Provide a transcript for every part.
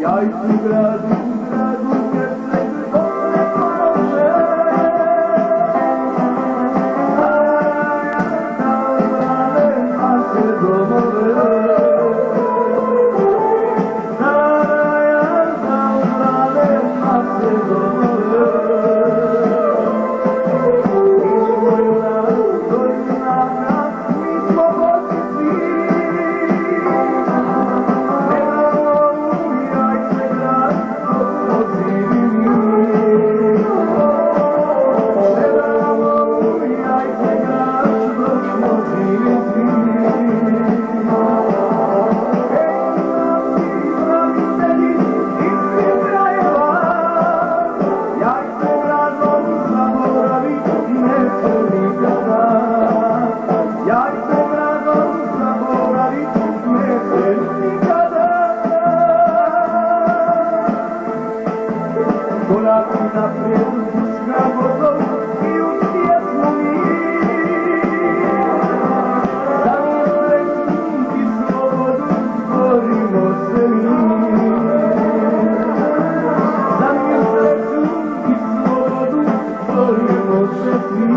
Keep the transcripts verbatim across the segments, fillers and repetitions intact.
Jajci gradu, gradu, pieprek, dobre pomoże. Zabrane nasze domowe. Zabrane nasze domowe. Polaki naprijed puška vodom i u pjesmu mi. Za mir, sreću i slobodu borimo se mi. Za mir, sreću i slobodu borimo se svi.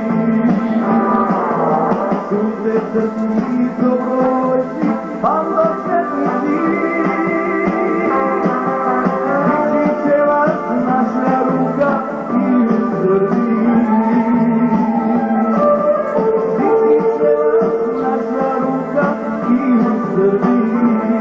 Suze crkvi dobrovoljci, pamdočetnici. Naša ruka i u Srbiji. Biti će vas naša ruka i u Srbiji.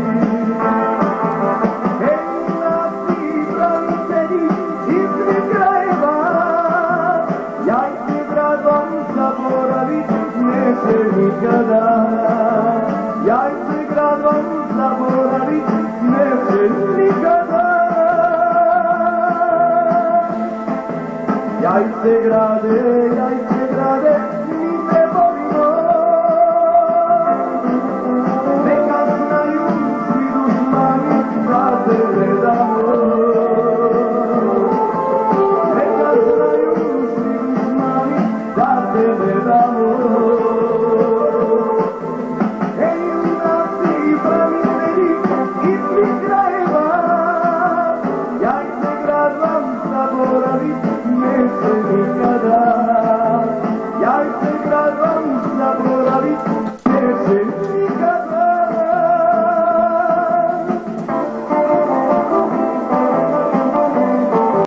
Ej, naši branitelji iz svih krajeva, jajte gradom zaboravit neće nikada. Jajte gradom zaboravit neće nikada. Jajce grade, jajce grade, mi te volimo. Neka znaju svi dušmani da te gledamo. Neka znaju svi dušmani da te gledamo. Ej, naši branitelji iz svih krajeva, jajce grad vam zaboravit neće nikada.